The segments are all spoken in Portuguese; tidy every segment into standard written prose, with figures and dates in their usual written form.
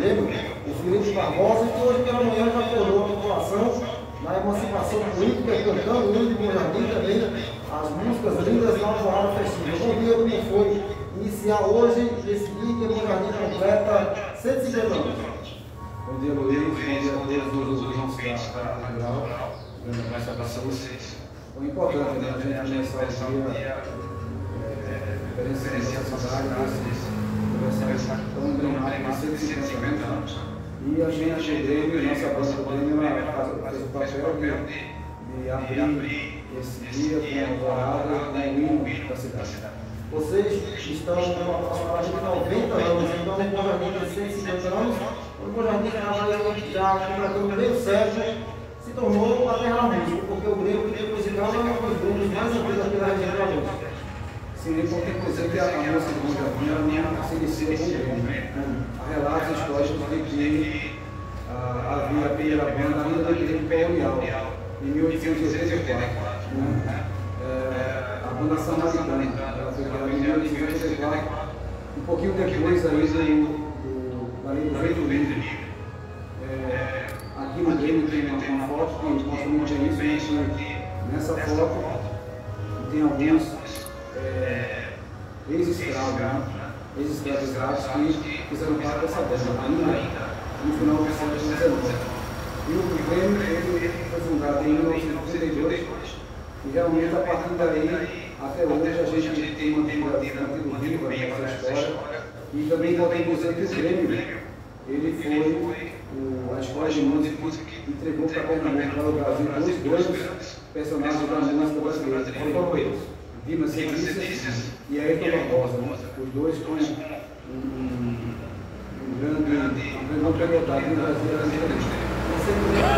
Grêmio, o Felipe Barbosa, que hoje pela manhã já acordou a população na emancipação política, cantando o hino de Bom Jardim também, as músicas lindas na alvorada festiva. Bom dia, como foi iniciar hoje esse dia que Bom Jardim completa 150 anos. Bom dia, Luiz. Bom dia a todos os ouvintes da Rádio Rural. Grande abraço para vocês. Foi importante, né? A gente começar o dia referenciando a cidade, conversar tão emblemático de 150 anos. E a gente, o Grêmio, nossa banda do Grêmio, fez o papel de abrir esse dia com a alvorada, com o hino da cidade. Vocês estão com 90 anos, então o Bom Jardim tem 150 anos. O Bom Jardim já completando meio século, se tornou a terra da música, porque o Grêmio que musical é um dos grupos mais antigos aqui da região da música. Sim, porque inclusive a música do Bom Jardim não se inicia com o Grêmio. Há relatos históricos de que havia a primeira banda ainda do Grêmio colonial, em 1884. A banda Samaritana, ela foi criada em 1884, um pouquinho depois aí do Feito Livre. Aqui no Grêmio tem uma foto que mostra muito isso, nessa foto tem alguns ex-escravos que fizeram parte dessa banda, ainda no final do século XIX. E o Grêmio foi fundado em 1932, e realmente a partir daí, até hoje, a gente tem mantido viva essa história. E também podemos dizer que o Grêmio, ele foi a escola de música que entregou para Pernambuco, para o Brasil, dois grandes personagens da música brasileira. Dimas Cedícias e Ayrton Barbosa, né? Os dois com uma grande notoriedade no Brasil brasileiro. Você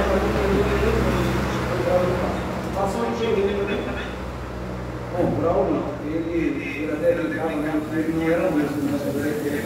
passou aqui o Grêmio também? Bom, o Braulio, ele até brincava, né? Ele não era músico, mas ele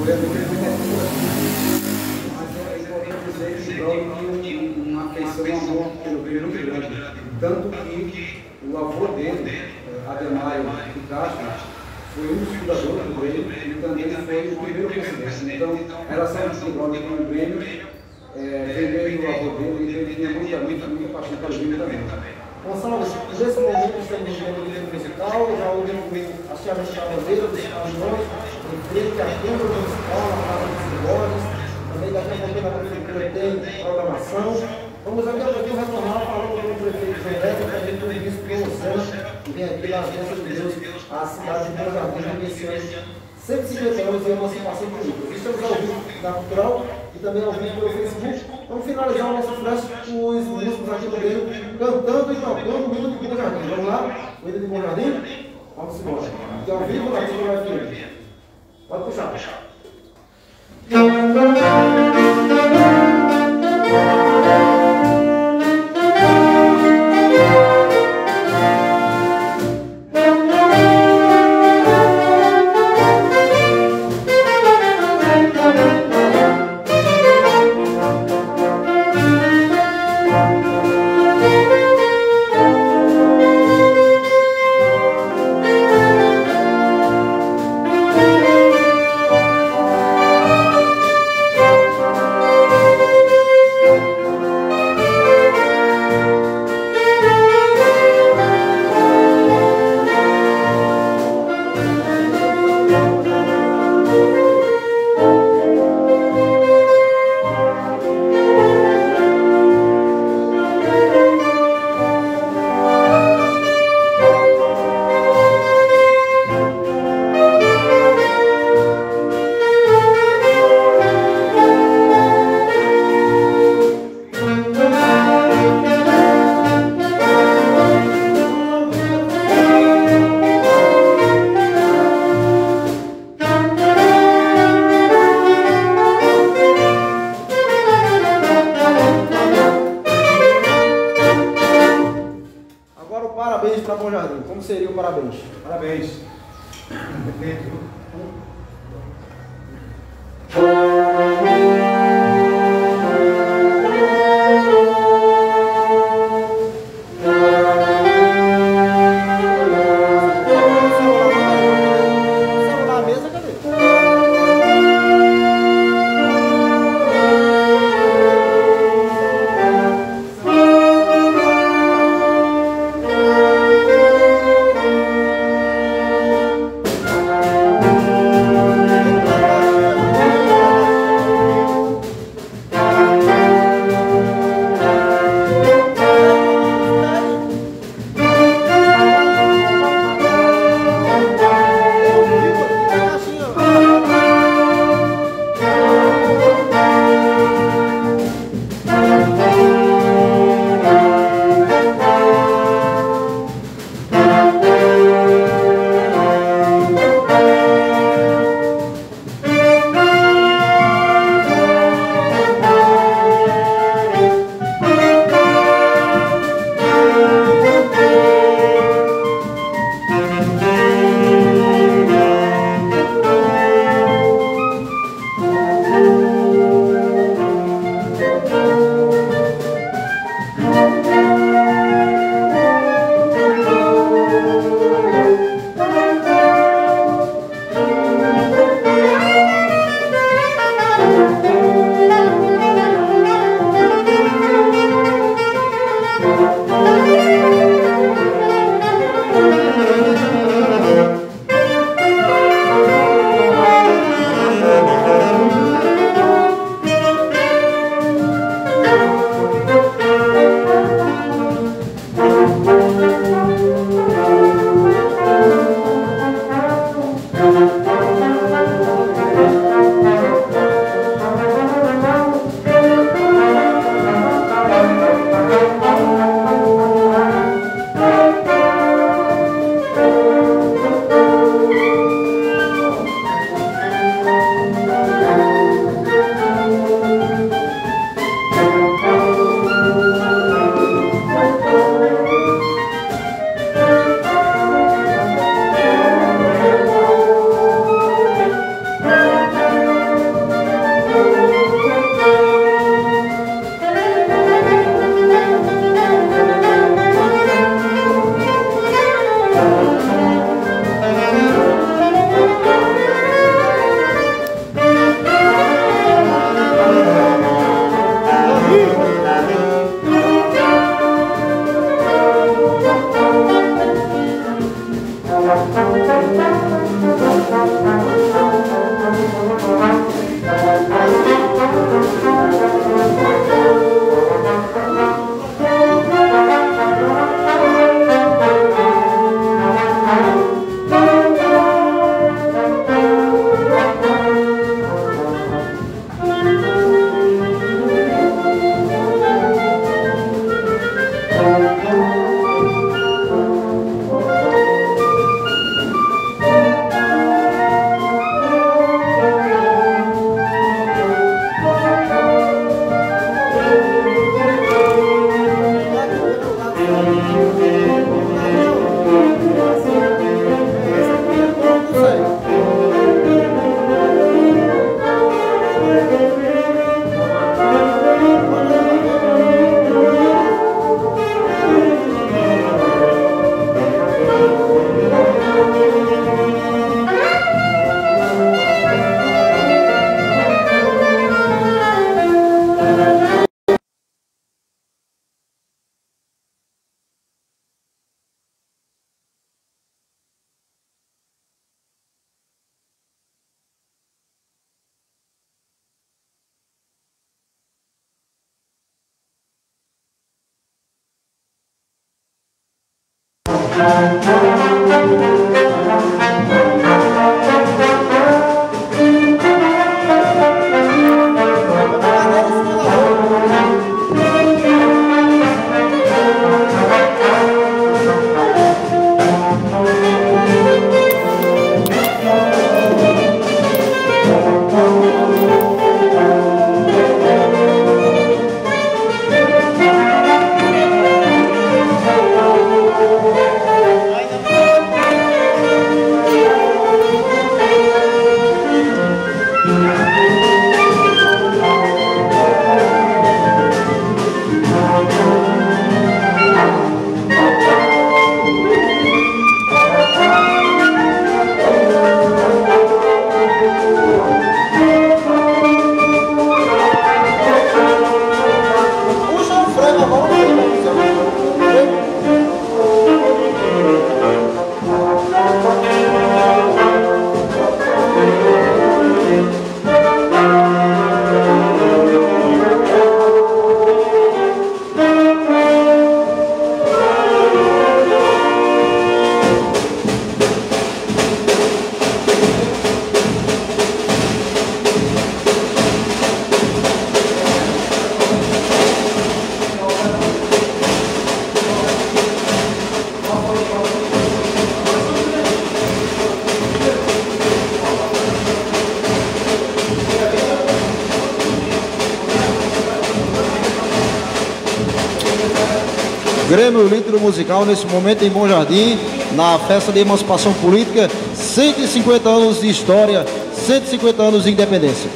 mas é importante dizer que o Braulio tinha uma afeição, um amor pelo Grêmio muito grande. Tanto que o avô dele, Ademaio de Castro, foi um dos fundadores do Grêmio e também foi o primeiro presidente. Então, a relação do Braulio com o Grêmio veio do avô dele e ele tinha muita paixão pelo Grêmio também. Gonçalo, nesse momento estamos vendo o Grêmio musical, já ouvimos a Chave da Bandeira dos Caminhões, em frente à Câmara Municipal, na Praça dos Cigores, também daqui a pouco na Prefeitura tem programação. Vamos daqui a pouquinho retornar falando com o prefeito João Neto, também com o vice-prefeito Luciano, que vem aqui na agência de Deus, a cidade de Bom Jardim, iniciando 150 anos de emancipação política. Estamos ao vivo na Cultural e também ao vivo pelo Facebook. Vamos finalizar o nosso flash com os músicos aqui do Grêmio, cantando e tocando o hino de Bom Jardim. Vamos lá? O hino de Bom Jardim? Vamos embora. Aqui ao vivo na Cultural FM. Pode puxar. Parabéns para Bom Jardim. Como seria o parabéns? Parabéns. Grêmio Líquido Musical, nesse momento em Bom Jardim, na festa de emancipação política, 150 anos de história, 150 anos de independência.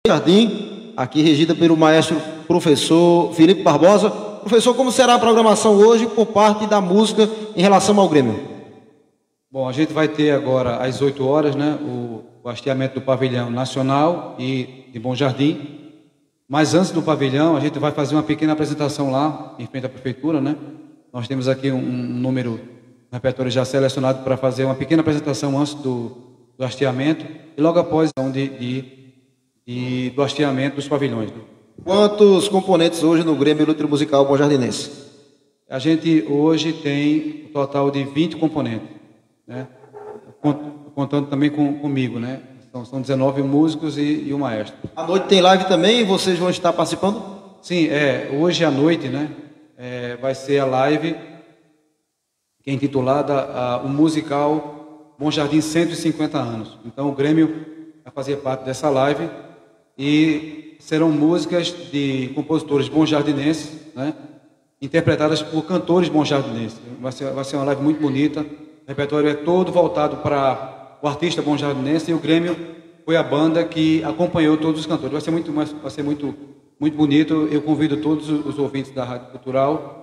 Jardim, aqui regida pelo maestro professor Felipe Barbosa. Professor, como será a programação hoje por parte da música em relação ao Grêmio? Bom, a gente vai ter agora às 8 horas, né, o hasteamento do pavilhão nacional e de Bom Jardim. Mas antes do pavilhão, a gente vai fazer uma pequena apresentação lá, em frente à prefeitura, né? Nós temos aqui um número de repertório já selecionado para fazer uma pequena apresentação antes do hasteamento e logo após do hasteamento dos pavilhões. Né? Quantos componentes hoje no Grêmio Ilustre Musical Bom Jardinense? A gente hoje tem um total de 20 componentes, né? Contando também comigo, né? São 19 músicos e o maestro. À noite tem live também e vocês vão estar participando? Sim, hoje à noite, né? Vai ser a live que é intitulada o musical Bom Jardim 150 anos. Então o Grêmio vai fazer parte dessa live e serão músicas de compositores bom-jardinenses, né? Interpretadas por cantores bom-jardinenses. Vai ser uma live muito bonita. O repertório é todo voltado para o artista bom-jardinense e o Grêmio foi a banda que acompanhou todos os cantores. Vai ser muito bonito. Eu convido todos os ouvintes da Rádio Cultural